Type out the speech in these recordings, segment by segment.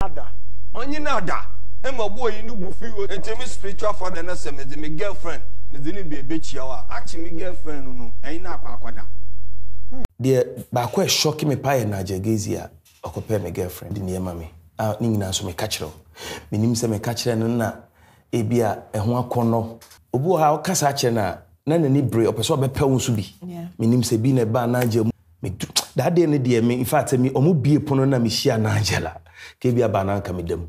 Ada. Onye nada. Emma boy in the buffet. And me spiritual father and say me girlfriend. Me didn't be a bitch yawa. Actually, me girlfriend no. Ain't na kwada. The back way shocking me pie Nigel Gaisie. I compare my girlfriend in the mammy. Nina so me catch her. Me name say me catch her na. Ebia ehwa kono. Obu ha okasa che na ni bre opeso be pe wonso bi. Me nim se bi na ba Nigel me that day ne de me in fact me omu bie pono na me hia Nigel. Ke bia ba na nka me dem.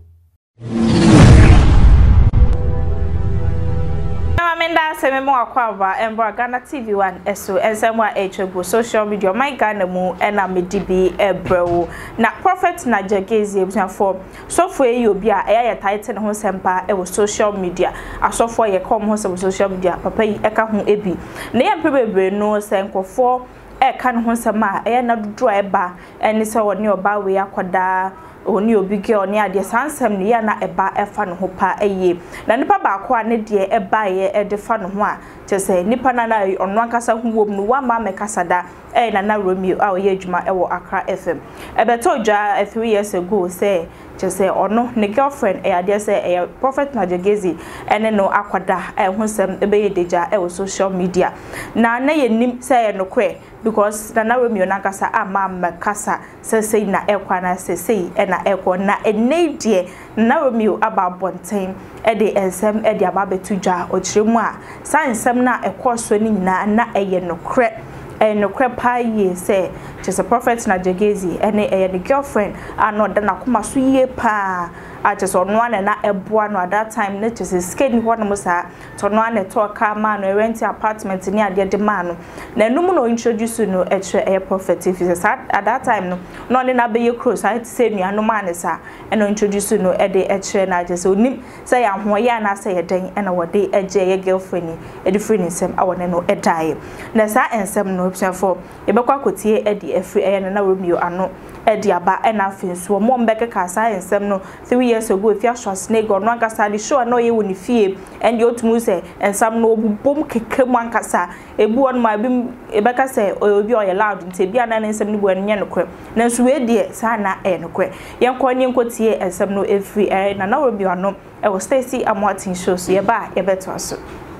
Amenda sememo akwaba embo Ghana TV1 eso ensemwa echego social media my Ghana mu ena medibi ebrewo na prophet Nigel Gaisie ebuafo sofo eyi obi a eya title ho sempa e wo social media asofo ye kom ho social media papa yi eka ho ebi na ye bebre no senkofo e kan ho sema eya na dodo eba eni se woni oba we akoda oni obi ge oni ade sansem ne ya na eba efa no ho pa eye na nipa ba ko ane de eba ye e de fa no ho a chese nipa na na ono ankasa hu wom no wa ma mekasada Eiii Nana Romeo a oye adwuma e wo Accra FM ebeto dwa 3 years ago say chese ono ne girlfriend e ade say e prophet Nigel Gaisie ene no akwada e ho sem ebe ye deja e wo social media na ye nim say no kwe because Nana Romeo na kasa ama mekasa say na ekwa na say na ekwo na enedie Nana Romeo aba bonten e de ensem e de aba betudwa o kiremu a san ensem na ekwo so ni na eye no kre no krepa ye say just a prophet Nigel Gaisie ene the girlfriend ano da na kuma so ye pa a just ono ane na eboa no at that time na just skate ni ho no sa to no ane to ka ma no rent apartment ni ade de ma no na enum no introduce no e prophet if at that time no ne na be ye cross I say nua no ma ne sa eno introduce no e de na just onim say ya ho ya na say ye den ena wo de eje ye girlfriend e de free nsem awone no e dai na sa ensem no for ebekwa kotie edi efri Eiii Nana Romeo ano edi aba ena finso mo mbeke ka sa ensem no 3 years ago if ya snake or no ankasa di show no ye woni fie and you to say ensam no obubom kekemu ankasa ebu on ma bi ebeka say obi o ye loud nte bia na ensem ni bu enye no kwe na so we die sa na no kwe yenko ni nkotie ensem no efri Eiii Nana Romeo ano e wo Stacy Amoatin show so ye ba ye beto aso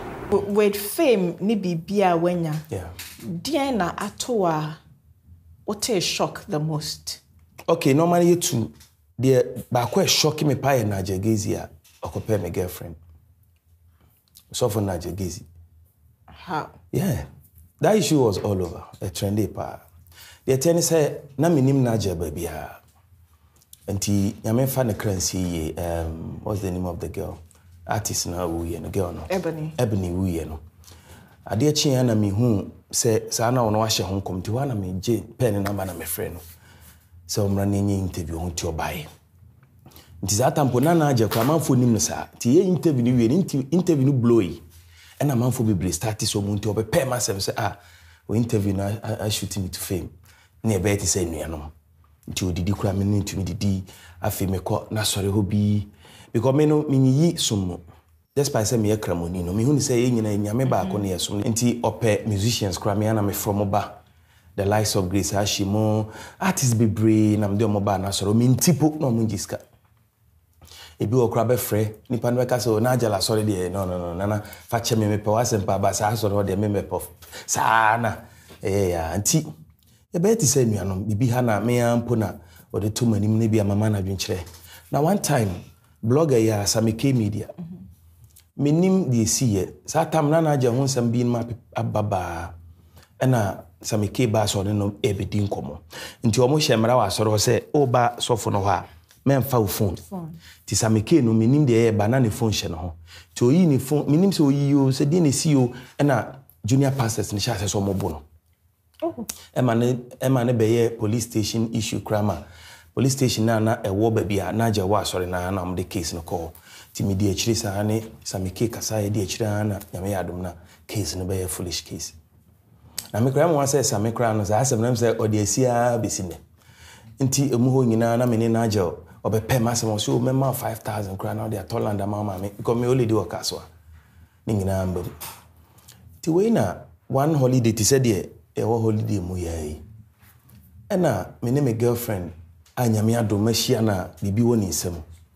with fame ni bibia wenya yeah Diana atoa what a shock the most. Okay, normally you two the back way shocking me pie Nigel Gaisie or compare my girlfriend. So for Nigel Gaisie. How? Yeah. That issue was all over. A trendy pa. The attorney said, na minim Nigel baby. And he yame fan the currency what's the name of the girl? Artist na we no girl no. Ebony we no. Ade chi na me hu se sa na wono ahye ho komti wa na me je pen number na me frɛ no se omra na nyi interview ho ti obae nti za tampo na na agye kwa manfo nim no sa ti ye interview ni we interview no blowy e na manfo bebre start so mu nti obepɛ ma se o interview na I shoot me to fame na e be ti say nuanom nti odidi kura me no ntumi didi afi me kɔ na sɔre ho bi because me no me yi somo despite say me ekramoni no me hu ni say ye nyina nyame ba ko ne yeso nti ope musicians kra me ana me from oba the likes of Grace Ashimo artists be brave na me de oba na soro me ntipo no mo ngiska ebi wo kra be frɛ nipa no ka say o na ajala soro de no na fa che me pe wasempa ba sa soro de me pop sa na ya nti e be ti say nuanom bibi ha na me ampo na o de to manim na bi amama na dwenkyerɛ na one time blogger ya Samike Media Minim the see sa tam na na je ho nsam bi ma ababa na Samike ba so no ebedi nkomo nti omo hyemra wa soro se o ba sofo no ha memfa wo phone ti Samike no minim de ba na ne phone hye no ho ti oyi ne phone minim se oyi yo se di ne si yo na junior pastors ne sha se so mo bo no ema ne be ye police station issue krama police station na ewo ba bia na je wa soro na am the case no call timidi achiri sa ne Samike kasa ye di achiri na nyame yadom na case no be foolish case na me kra mo say Samike no sa asem na say odi asia besine nti emu ho nyina na me ne na agel obepe masem so me ma 5000 kra na dey Toland mama me because me only do okaso ni nyina amba ti we na one holiday ti said e wo holiday mu yayi ena me ne me girlfriend anyame adom mahia na bibi woni nsem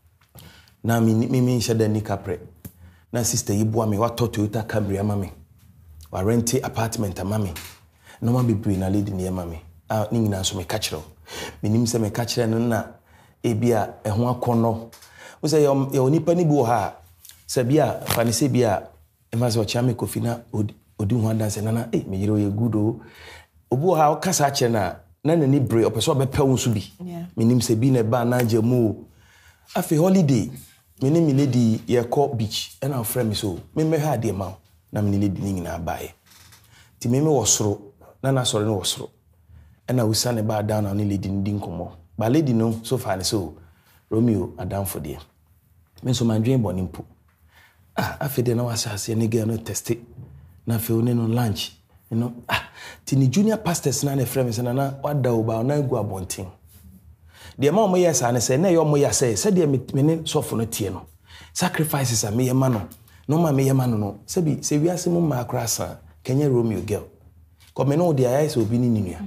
na me nhyɛ ni kapre na sister yi boa me wa Toyota Camry ama me wa rent apartment ama me no ma bibiri na lady ne ama me ni nyina so me ka kyerɛ menim sɛ me ka kyerɛ no na ebia ɛho akɔnɔ wo sɛ yɛ onipa ni bi wo ha sɛ bia fa ne sɛ bia ema sɛ ɔkyea me kofi na odi ho adanse nana me yire oyɛ good o obu ha o kasa kyerɛ na nani bre opeso obepɛ wo so bi menim sɛ bi na ba na Agyamu afi holiday menim me lady ye call beach and our friend me so me ha de ma na me lady ni nyina bae ti me wo soro na soro ne wo soro na wusa ne ba down na ne lady ndi nkomo ba lady no so far ne so Romeo adamfo de me so mandwen boni mpo afi de na wasase ne girl no test na fe one no lunch you know ti ni junior pastors na ne friend se na wada oba na gu abonten de ma omo yes ane se na ye omo yase se de me ne sofo no tie no sacrifices a me ye ma no no ma me ye ma no se bi se wiase mu ma akrasa kenye Romeo girl ko me no de ayi se obi ni nua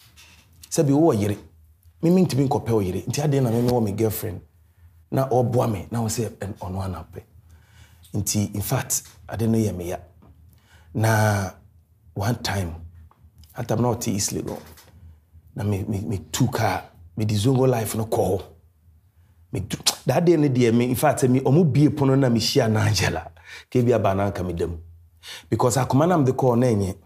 se bi wo yire me ntimi nkopɛ wo yire nti ade na me wo me girlfriend na oboa me na wo se ono anape nti in fact ade no ye me ya na one time at I'm not easily go na me two car me the zongo life no call me that day ne me in fact me omu bie pono na me hia na Angela ke bia bana ka me dem because akoma na me the call na enye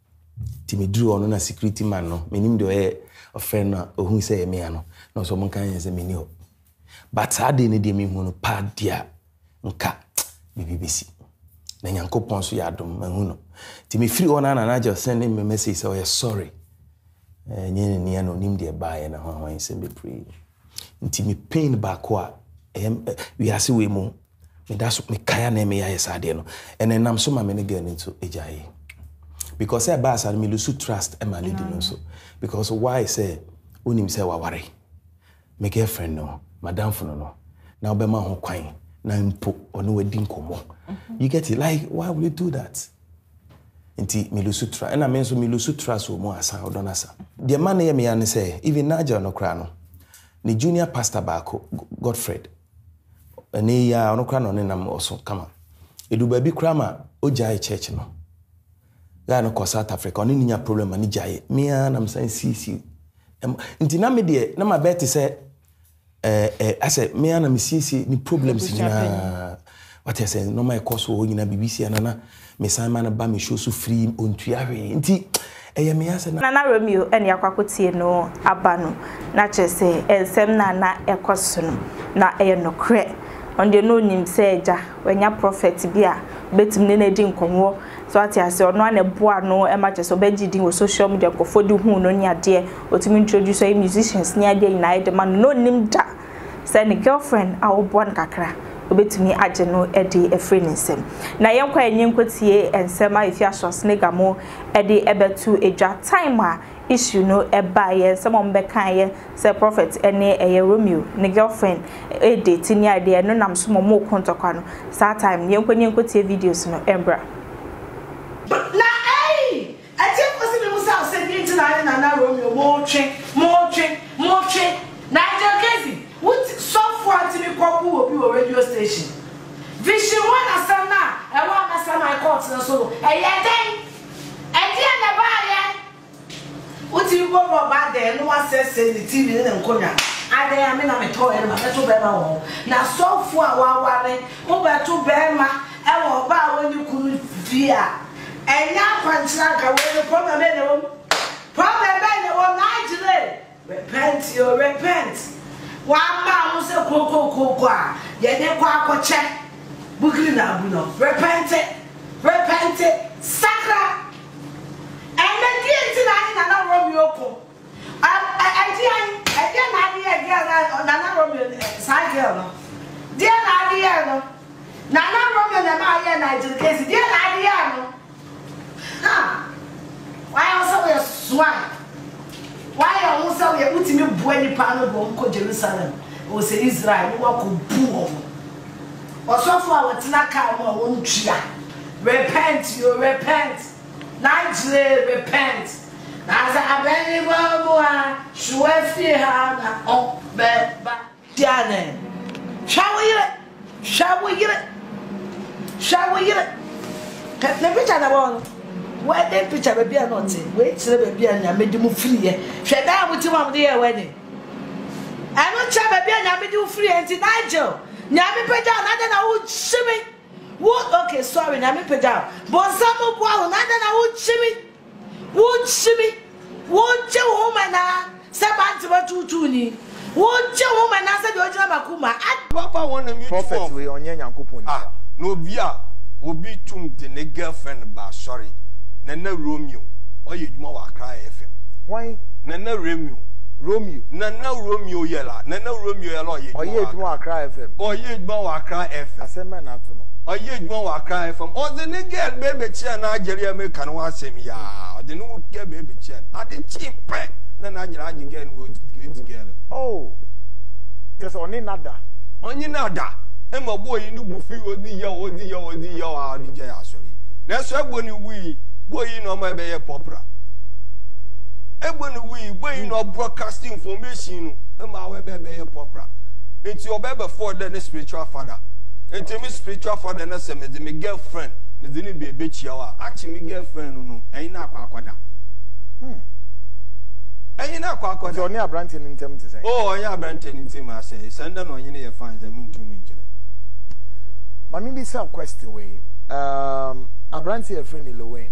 ti me duru ono na security man no me nim de o friend na ohun say me ano no so mon kan yen say me ni ho but that day ne me hu no pa dia nka BBC na Nyankopon so ya adom mahu no ti me free on na just send me message say oh sorry nyene ne no nim de baaye na ho se be pray nti me pain back kwa we ase we mu me da so me kaya na me ya yesade no and then am so ma me ne girl into ejaye because I bass and me lose trust and my lady no so because why say onim say waware me girlfriend no madam for no na obema ho kwan na mpo ono wadi nkomo you get it like why will you do that nti me lose trust and I mean so me lose trust mo asa odonasa the man ye me yan say even Nigel no kra no ni junior pastor baako Girlfrnd ene ya ono kra no ne nam oso kama edu ba bi kra ma ojae church no ga no ko South Africa oni nya problem ani jae me na msan cc nti na me de na ma bet say ase me na me cc ni problems na what I say no my course wo nyina BBC anana me san man ba me show so free ontuahwe nti me ase Nana Romeo ene akwakotie no aba no na chese ensem na ekoso no na no kre onde no nim se eja wanya prophet bia betim ne na di nkonwo so ati ase ono ana boa no e ma chese obagidi wo social media ko fodi hu no nya de otimi introduce ay musicians nya de na ide man no nim da se ne girlfriend a wo boa nkakra obetumi agye no edi efre nsem na yenkwa enyenkotie ensem a ifia sosnega mo edi ebetu eja time a issue no eba ye ensem ombeka ye say prophet ene eye Romeo ne girlfriend e date ni ade no nam so mo kontokwa no sa time yenkwa enyenkotie videos no embra na Agyapong me musa say into Nana Romeo mo twe Nigel Gaisie what software to me call obi o radio station vision one asana e wa asana I court na so den na ba ye what you go about there no one says the TV na nkonya ade ya me na me to e ma to be ma wo na software wa ware wo be to be ma e wo ba wo ni kunu via enya kwantra ka wo problem be ne wo Nigel repent Wamba who say koko a ye ne kwa akoche bukiri na abu no repent sakra and the deity na Nana Romeo ko again Nana Romeo side girl no dear na no Nana Romeo na ma ye Nigel Gaisie dear na no ha why also we swag why are you so you put me bueni pano go Jerusalem o say Israel we walk bu o so for our tinaka mo won tua repent Nigel repent Asa abeni boa shuefi ha na obeba diane. Shall we the picture na one. Wedding picture baby are not wait till baby and ya made you free. Shut down with you on the wedding. I don't try baby and ya made you free and Nigel. Nyami peja na na wo chimi. Wo okay sorry nyami peja. But some boy na na wo chimi. Wo chimi. Wo che woman na sebanti wa tutuni. Wo che woman na se de ojina makuma. Papa want me prophet we onye Nyankopon. Ah, no bia obi tum de ne girlfriend ba sorry. Nana Romeo. Oye djuma wa Accra FM. Why? Nana Romeo. Nana Romeo yela. Nana Romeo yela oye djuma. Oye djuma wa Accra FM. Oye djuma wa Accra FM. Asema na to no. Oye djuma wa Accra FM. O de ne girl baby chia na Nigeria me kan wa asem ya. O de no girl baby chia. Ade cheap. Na Nigeria age girl wo girl. Oh. Just oni nada. Onye nada. E mo boy ni bufi odi ya adi je asori. Na so egbo ni wi. Boy no ma be ye popra. Egbo ni wi, boy no broadcast information no. E ma we be ye popra. Enti obebe for the spiritual father. Enti me spiritual father na se me de me girlfriend, me de ni be chia wa. Achi me girlfriend no, eyin na akwakwada. Eyin na akwakwada. So oni abrante ni ntem te say. Oh, oni abrante ni ntem a say. Senda no onye ne ye fans dem ntu me njere. Ma me be some question we. Abrante your friend Lowen.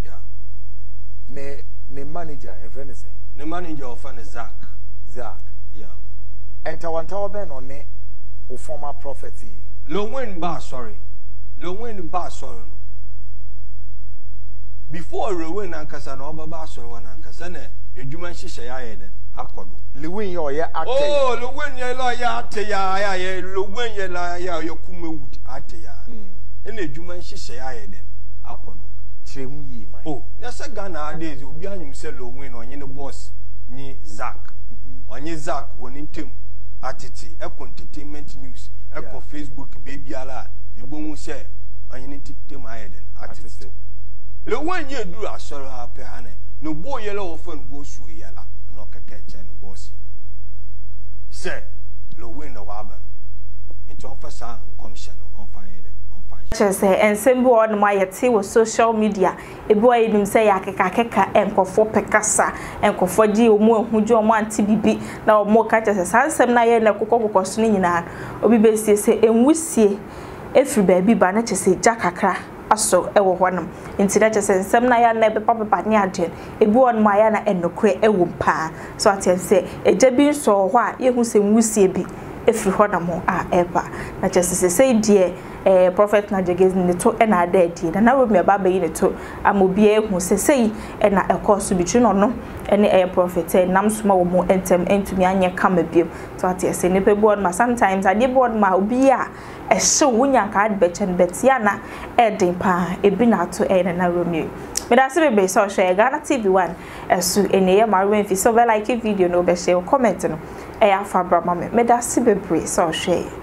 Ne manager, a friend is saying. The manager of Zach. Yeah. And Tawantawa Ben on ne or former prophecy. Lowen bar sorry. Before Rowan and Casanova bar sorry one and Casane, a Juman Shishaya then. Akodo. Lewin your ya acte. Oh, Lowen ya lawyer Atea, Lowen ya lawyer, your Kumu Atea. And a Juman Shishaya then. Akodo. Oh, that's a Ghana days. You'll be on himself win on any boss ni Zach. On your Zach, one in Tim, Attity, entertainment news, Echo Facebook, baby ala, you won't say, on your Tim Iden, Attity. The 1 year do a sorrow happy, no boy yellow often goes through yellow, no catch and bossy. Say, low win of Aban into officer and commission on fire. Just say and simple on my with social media. A boy him say yakeka and for pekasa and for di omo hujo man TBB now more catches as handsome na ye na kokoko kwasuni nyina obi be say enwusie every baby ba na chese jakakra aso ewo hwanam nti na chese nsem na ya na be papa ne aden ebi on ma ya na enokre ewo mpa so aten say eja bi nso ho a ye hu se nwusie bi efri hwanam a eba na chese say die prophet Nigel Gaisie ne to na adadi na Romeo baba yi ne to amobie hu sesei na ekọso bitri no no ene prophet nam soma wo mo entem entumi anye kama biem so atiese ne pe board ma sometimes ade board ma obi a ehye wunya ka ade bechen betia na edin pa ebi na to na Romeo me da se be so share Ghana TV1 esu ene ye ma remfi so be like video no be share comment no afa bra ma me da se be so share